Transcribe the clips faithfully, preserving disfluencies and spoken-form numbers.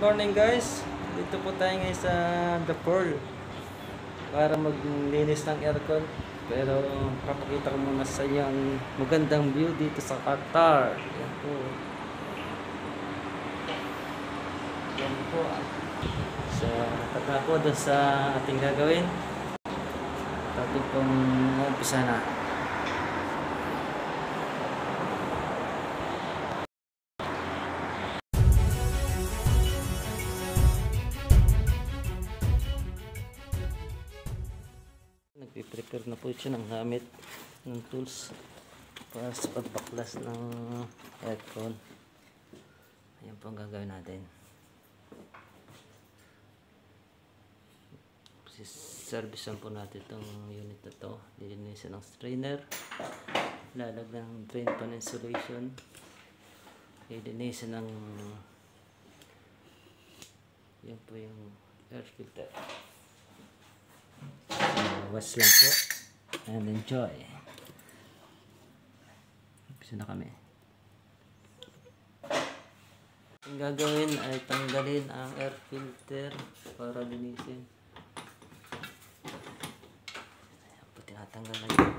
morning guys, dito po tayo ngayon sa The Pearl para maglinis ng aircon. Pero papakita ko muna sa inyo ang magandang view dito sa Qatar. Yan po. Yan po. So, tata po doon sa ating gagawin. Ating pong umpisa na. Nagpiprepare na po siya ng gamit ng tools para sa pagbaklas ng aircon. Ayan po ang gagawin natin. Servicean po natin itong unit na to. Lilinisin ng strainer, lalagyan ng drain pan insulation, lilinisin ng yan po yung air filter. Wash lang po and enjoy. Umpisa na kami. Ang gagawin ay tanggalin ang air filter para linisin. Ayan po, tinatanggal na yun.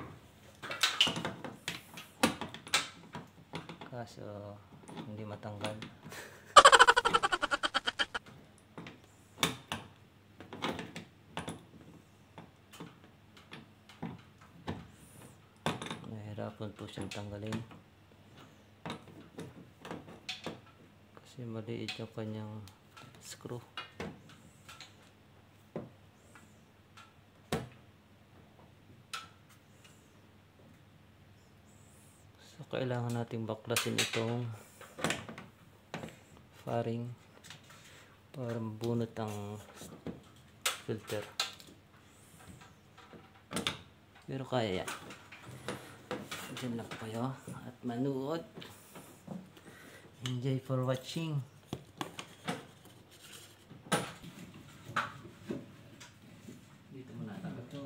Kaso hindi matanggal. Nahirapan po siyang tanggalin kasi maliit yung kanyang screw. So kailangan nating baklasin itong fairing para mabunot ang filter, pero kaya yan. Diyan lang po kayo at manood. Enjoy for watching. Dito muna tayo ito.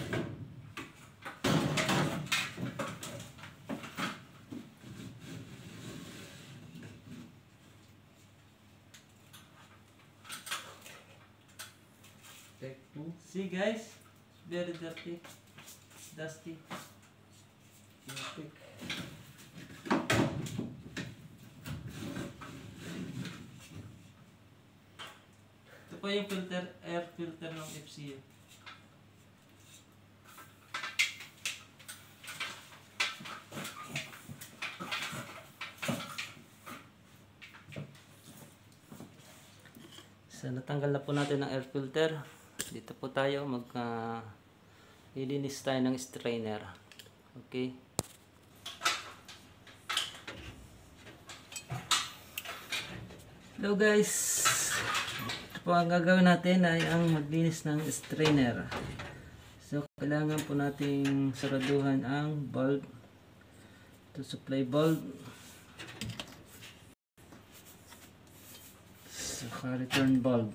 See guys, very dirty, dusty. Ito po yung filter, air filter ng F C U. So natanggal na po natin ang air filter. Dito po tayo mag uh, lilinis tayo ng strainer. Okay. Hello guys, ito po ang gagawin natin ay ang maglinis ng strainer. So kailangan po nating saraduhan ang bulb, ito supply bulb, saka return bulb.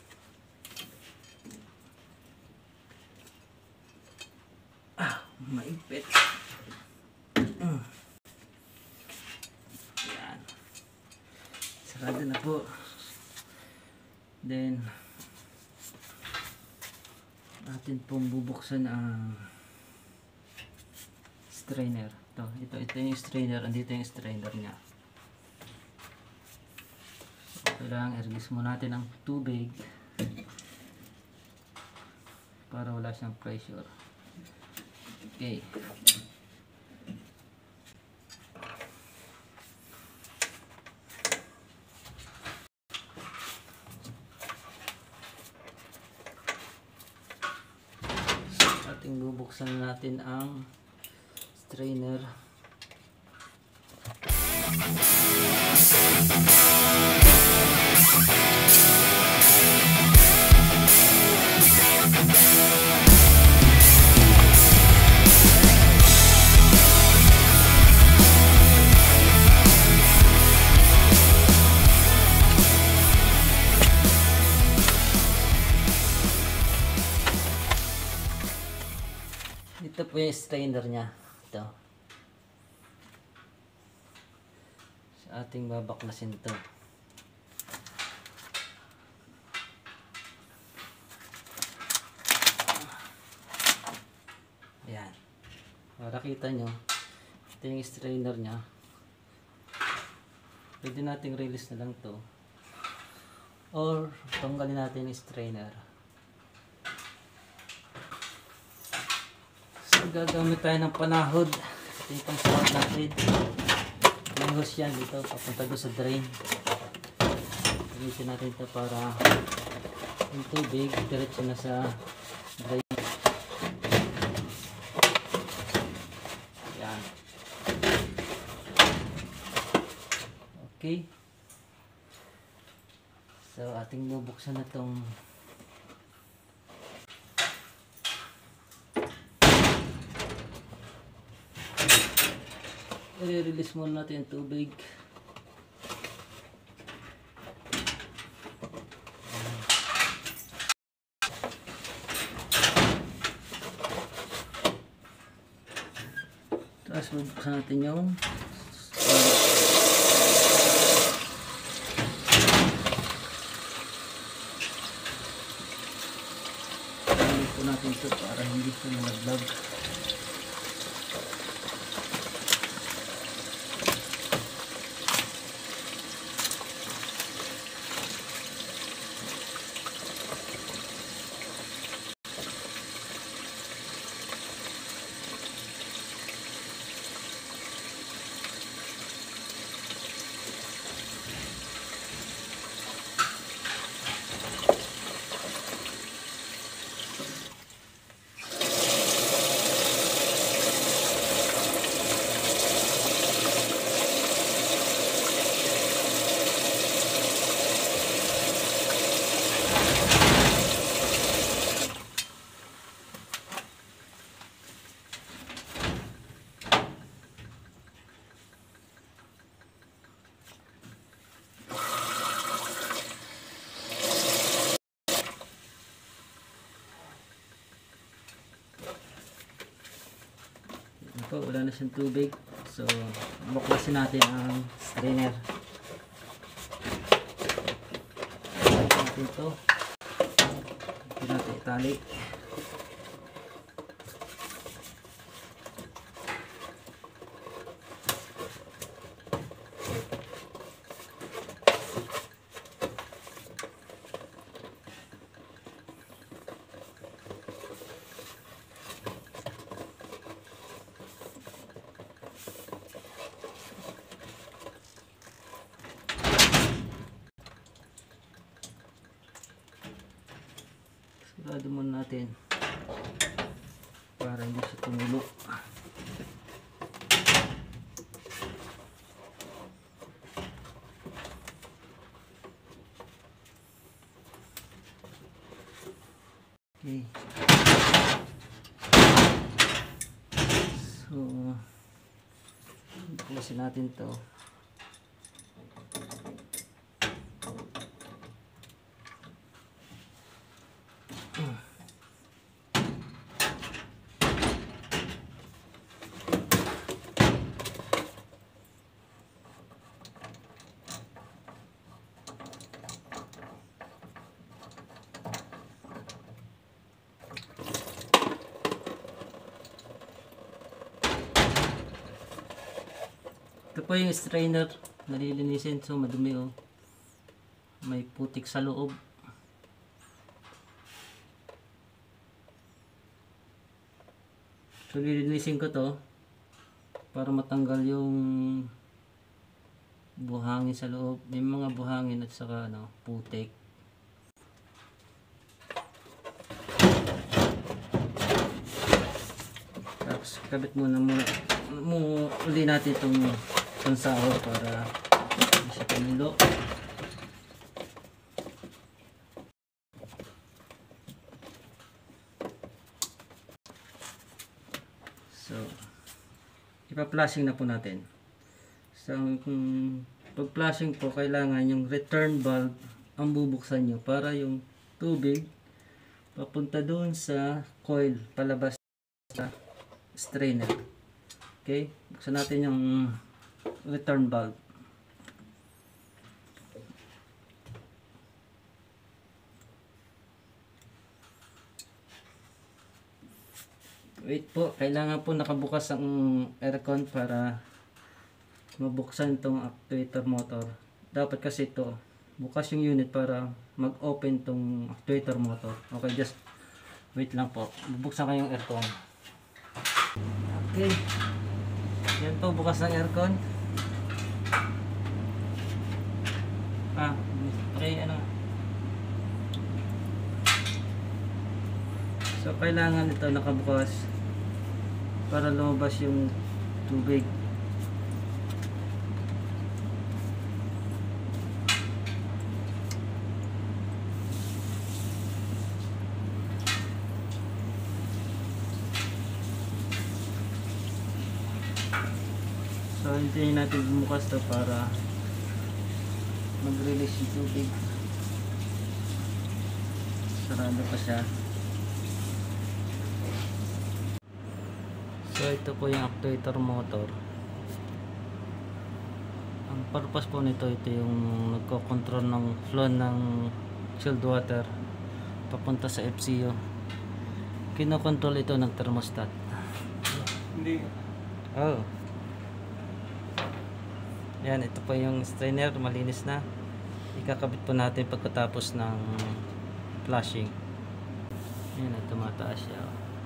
Ah, maipit. Sarado na po. Then natin pong bubuksan ang strainer. Ito, ito, ito yung strainer. Andito yung strainer niya. So, kailangan i-release mo natin ang tubig para wala siyang pressure. Okay. Ating bubuksan natin ang strainer. Ito po yung strainer niya. Ito. Sa ating babaklasin ito. nakita nyo, ito yung strainer nya. Pwede nating release na lang to, or tanggalin natin yung strainer. So gagamit tayo ng panahod. Ito yung pang-spot natin. Yung hose yan dito, papunta doon sa drain. Gamitin natin ito para yung tubig diretso na sa drain. Yan. Okay. So ating bubuksan na itong i-release muna natin yung tubig. Tapos bubuksan natin yung Pagkalit po natin ito para hindi ito nalaglag. Ito, wala na siyang tubig. So, buklasin natin ang strainer. Buklasin natin ito. Ito natin itali. Sigurado muna natin para hindi siya tumulo. Okay. So, buklasin natin to. Ito po yung strainer, nalilinisin, so madumi oh. May putik sa loob. So lilinisin ko to para matanggal yung buhangin sa loob. May mga buhangin at saka ano, putik. Tapos kabit muna muna mo uli natin itong pansahod para hindi siya tumulo. So, ipa-flashing na po natin. So, kung pag-flashing po, kailangan yung return valve ang bubuksan nyo para yung tubig papunta doon sa coil, palabas sa strainer. Okay, buksan natin yung return valve. Wait po, kailangan po nakabukas ang aircon para mabuksan itong actuator motor. Dapat kasi ito bukas yung unit para mag-open itong actuator motor. Okay, just wait lang po. Bubuksan ko yung aircon. Okay. Yan po, bukas ng aircon. Ah, okay, ano. So, kailangan ito nakabukas para lumabas yung tubig. So, hintayin natin bumukas to para mag-release yung tubig. Sarado pa siya. So, ito po yung actuator motor. Ang purpose po nito, ito yung nagko-control ng flow ng chilled water papunta sa F C U. Kino-control ito ng thermostat. Hindi. Oh. Yan, ito po yung strainer, malinis na. Ikakabit po natin pagkatapos ng flushing. Yan, tumataas siya.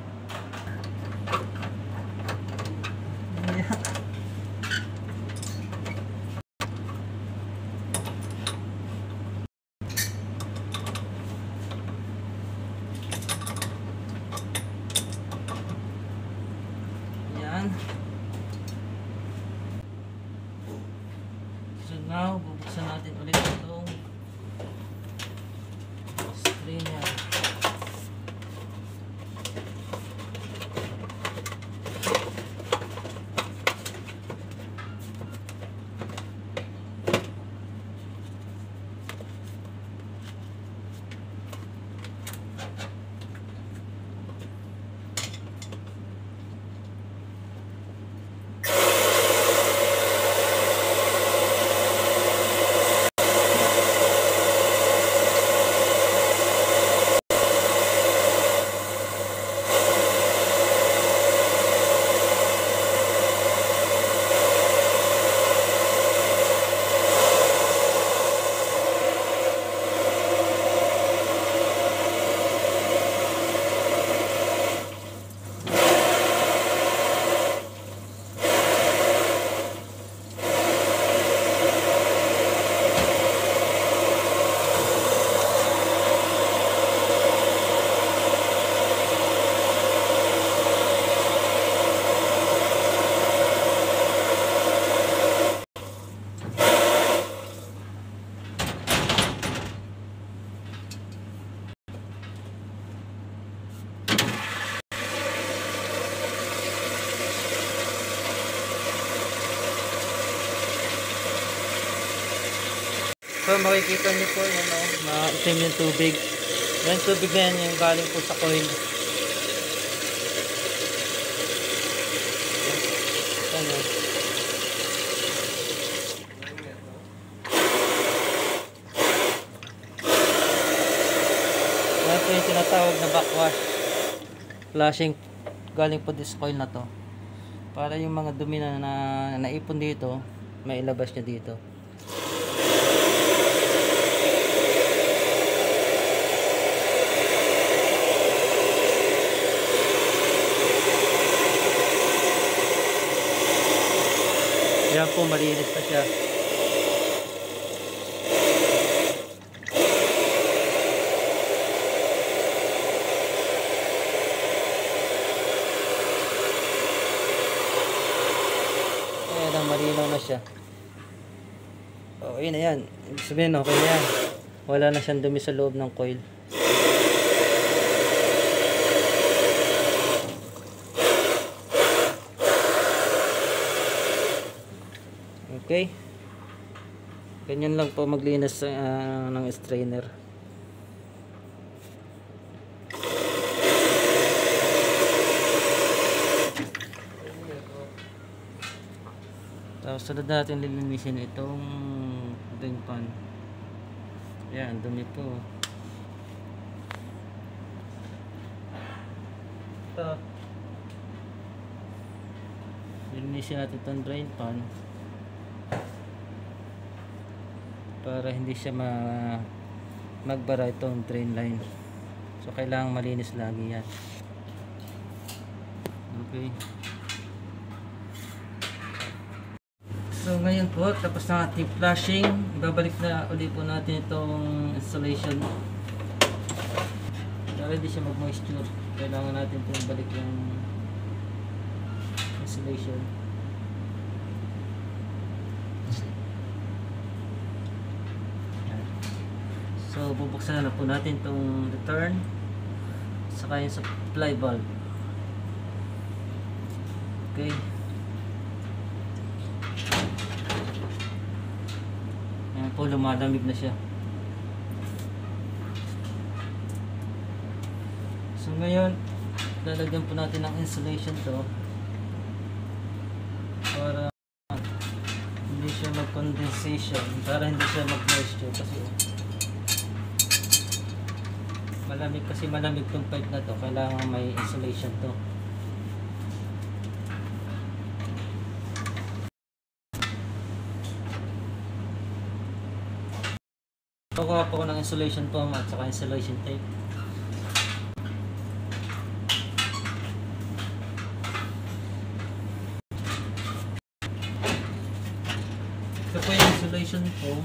Yan. So now, bubuksan natin ulit itong strainer. So makikita niyo po yan, oh, maitim yung tubig. Yan tubig na yan yung galing po sa coil. Ano? Yan po yung tinatawag na backwash. Flushing galing po this coil na to. Para yung mga dumi na, na naipon dito, mailabas niya dito. Yan po, malinis na siya. Ayan, ang malinaw na siya. Okay na yan. Ibig sabihin, okay na yan. Wala na siyang dumi sa loob ng coil. Okay. Ganyan lang po maglinis uh, ng strainer. Tapos sunod natin lilinisin itong drain pan. Yan, dumi po. Ito. linisin natin itong drain pan para hindi siya ma magbara itong drain line. So kailangan malinis lagi yan. Okay. So ngayon po, tapos na ating flushing, babalik na ulit po natin itong installation para hindi siya mag moisture. Kailangan natin itong balik yung installation. So bubuksan na po natin itong return saka yung supply valve. Okay. Ayan po, lumalamig na siya. So ngayon lalagyan po natin ng insulation to para hindi siya mag condensation, para hindi siya mag moisture kasi malamig, kasi malamig tong pipe na to, kailangan may insulation to. Kukuha po ko ng insulation foam at saka insulation tape. Ito po yung insulation foam.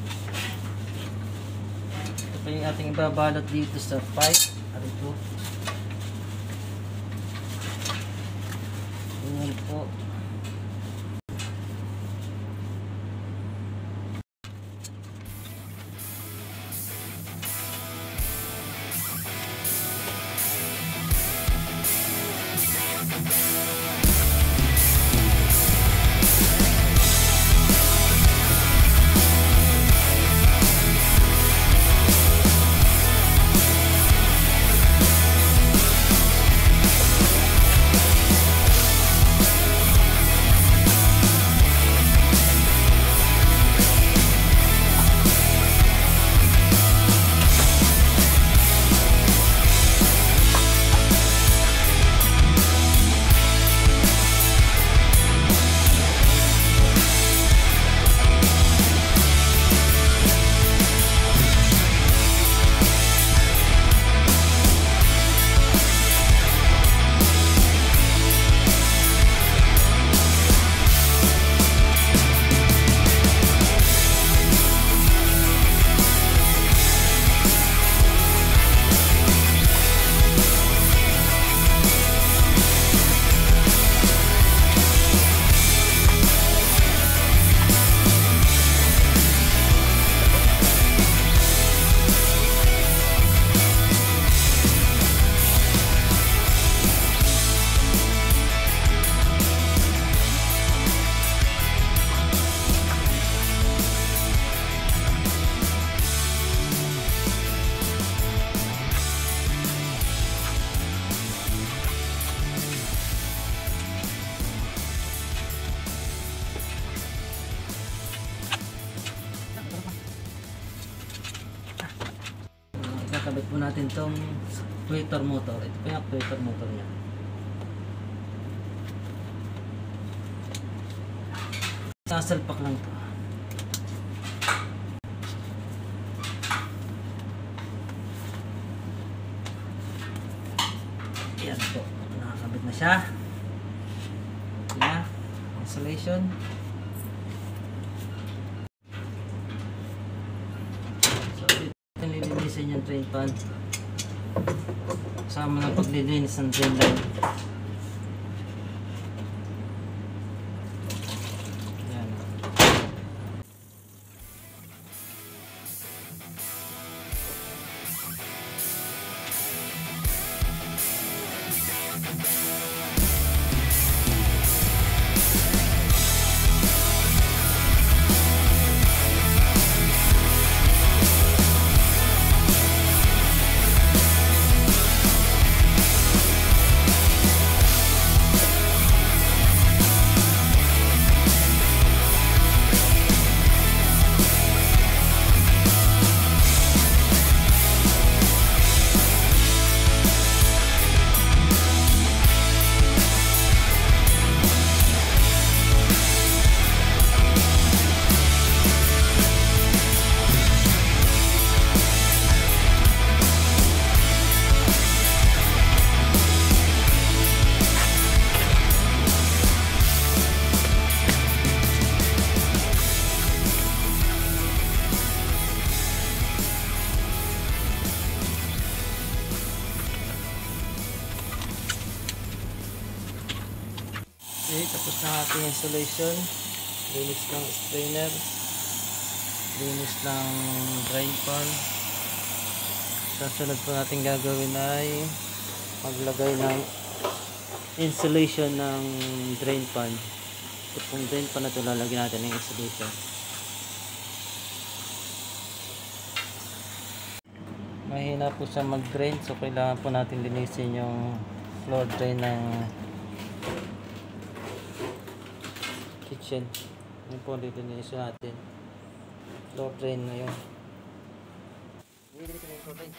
Ito po yung ating ibabalot dito sa pipe. Ano po? Ayan po. Kakabit po natin itong actuator motor. Ito po yung actuator motor niya. Sasalpak lang ito. Ayan po. Nakakabit na siya. Ayan. Installation. Nilinisin yung drain pan kasama ng paglilinis ng drain line. Yan. tapos na ating installation. Linis ng strainer, linis ng drain pan. Susunod po natin gagawin ay maglagay ng insulation ng drain pan. Ito pong drain pan na ito, lalagyan natin ng insulation. Mahina po siya mag-drain, so kailangan po natin linisin yung floor drain ng kitchen. Yun po, lilinisin natin floor drain na yun. Lilinisin na yung floor drain.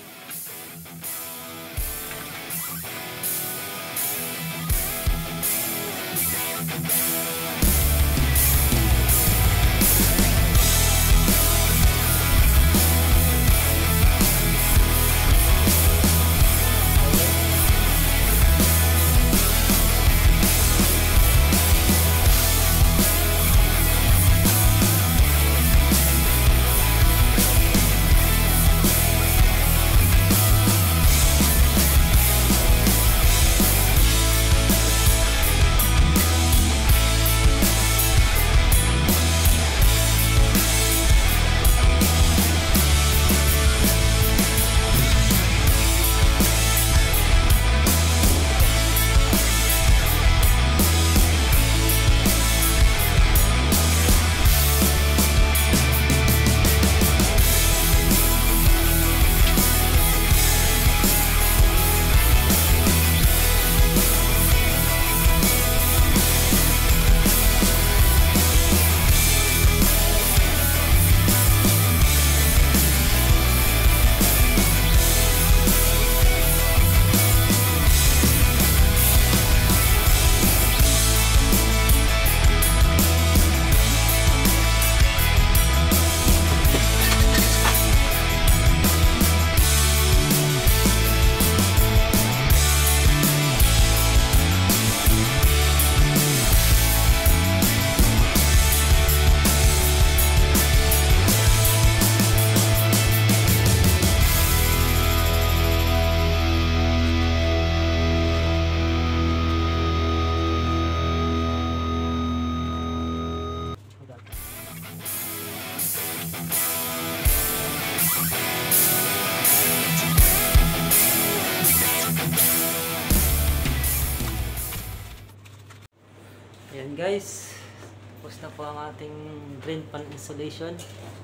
Ayan guys, tapos na po ang ating drain pan installation.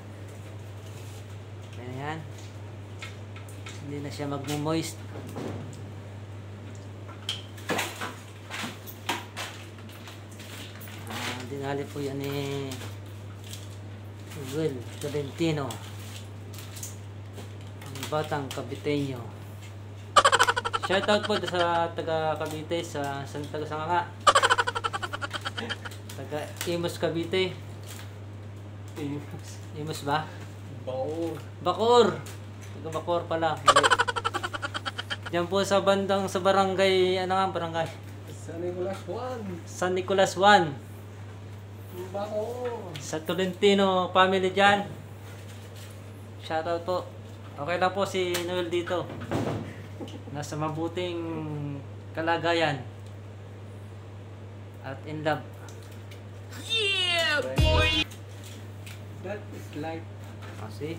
Ayan, hindi na siya magmo-moist. Ah, dinali po yan ni Will Tolentino, ang batang Caviteño. Shoutout po sa taga Cavite, sa Santa Sanganga, taga Imus Cavite. Imus. Imus ba? Baor. Bacoor. Taga Bacoor pala. Diyan po sa bandang sa barangay, ano nga barangay? San Nicolas one. San Nicolas one. Baor. Sa Tolentino family dyan. Shoutout po. Okay lang po si Noel dito. Nasa mabuting kalagayan. At in love. Yeah, boy! That is light. Kasi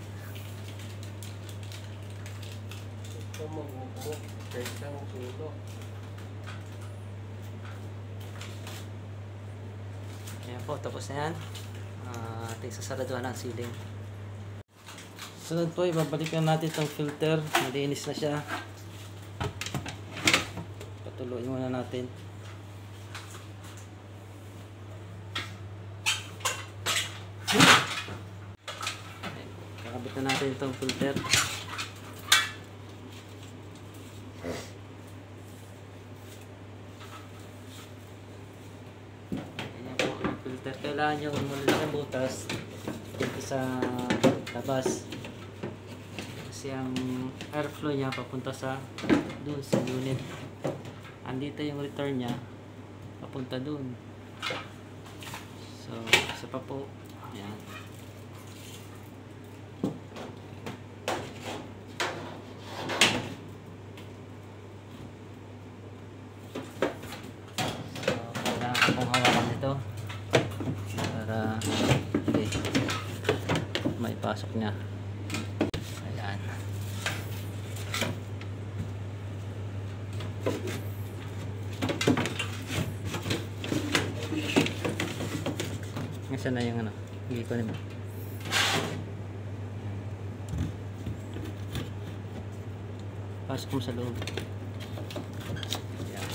Ito mag-ubok. Kaysa ang sulo. ayan po, tapos na yan. Uh, ating sasaraduhan ang ceiling. Sunod po, ibabalikan natin itong filter. Malinis na siya. Patuloy muna natin. Kakabit na natin itong filter. Ayan po ang filter. Kailangan yung malaking butas dito sa labas. Kasi ang airflow niya papunta sa doon sa unit. Andito yung return niya papunta doon. So, isa pa po. Ayan. So, kailangan po pagpasok niya. Ayan. Nasaan na yung ano? Hindi ko naman. Pasok mo sa loob. Ayan.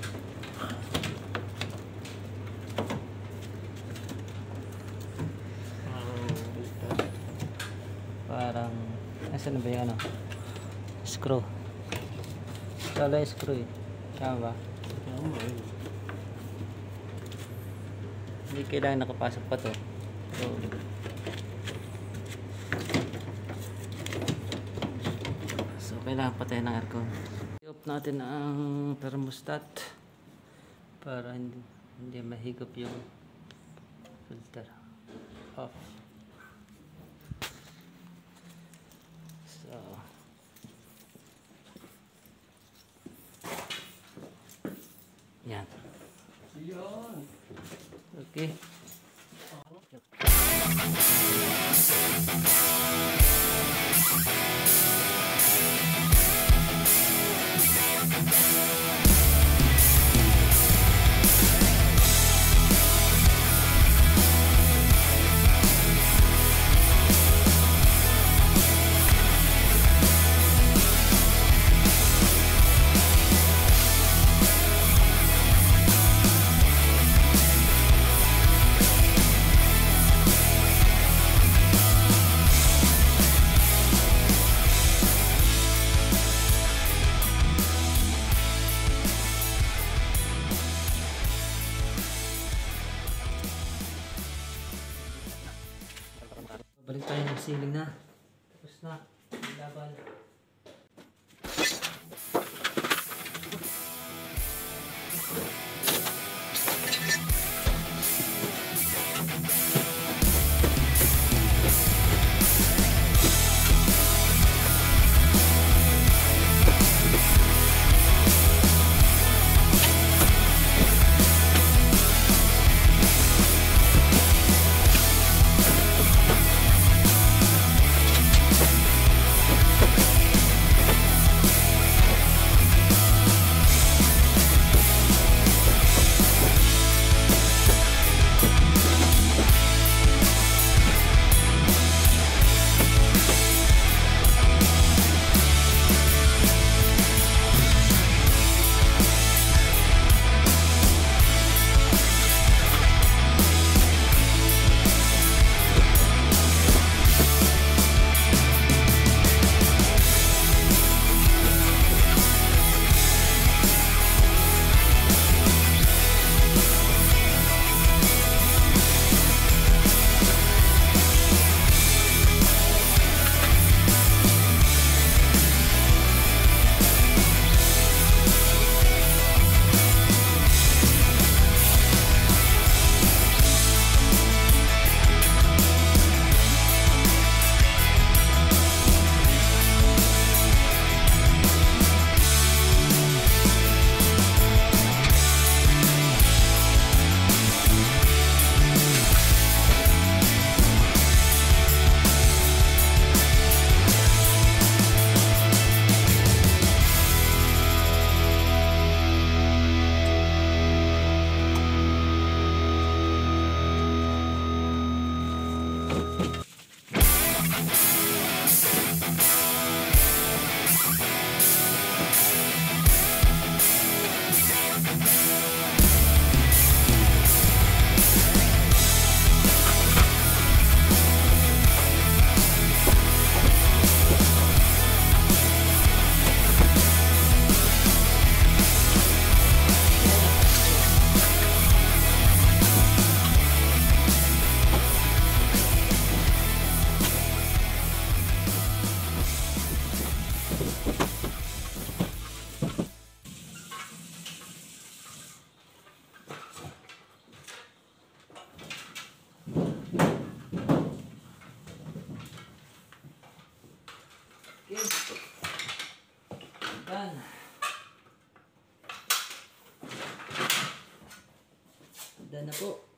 Parang nasaan na ba yung ano? Screw. Wala yung screw eh. Tama ba? Tama yun. Hindi kailangan nakapasok pa to. So, so kailangan patayin ng aircon. I-off natin ang thermostat para hindi, hindi mahigop yung filter. Off. So, yan. Yan. Okay. Balik tayo ng ceiling na. Tapos na. Laban. Okay. Done. Done na po.